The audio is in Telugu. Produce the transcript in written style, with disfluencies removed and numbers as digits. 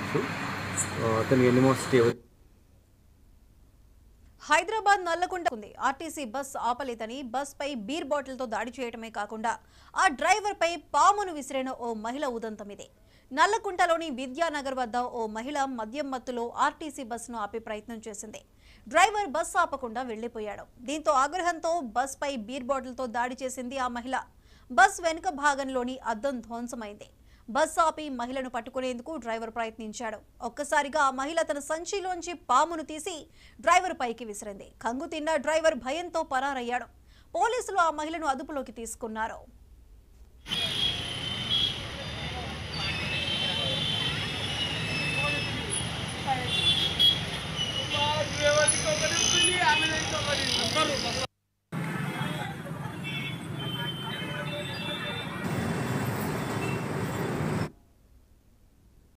తెలుసు. అతను ఎనిమోసిటీ హైదరాబాద్ నల్లకుంట ఉంది. ఆర్టీసీ బస్ ఆపలేదని బస్ పై బీర్ బాటిల్తో దాడి చేయడమే కాకుండా ఆ డ్రైవర్ పై పామును విసిరిన ఓ మహిళ ఉదంతం ఇదే. నల్లకుంటలోని విద్యానగర్ వద్ద ఓ మహిళ మద్యం మత్తులో ఆర్టీసీ బస్సును ఆపే ప్రయత్నం చేసింది. డ్రైవర్ బస్ ఆపకుండా వెళ్లిపోయాడు. దీంతో ఆగ్రహంతో బస్ పై బీర్ బాటిల్తో దాడి చేసింది ఆ మహిళ. బస్ వెనుక భాగంలోని అద్దం ధ్వంసమైంది. బస్ ఆపి మహిళను పట్టుకునేందుకు డ్రైవర్ ప్రయత్నించాడు. ఒక్కసారిగా ఆ మహిళ తన సంచిలోంచి పామును తీసి డ్రైవర్ పైకి విసిరింది. కంగు తిన్న డ్రైవర్ భయంతో పరారయ్యాడు. పోలీసులు ఆ మహిళను అదుపులోకి తీసుకున్నారు.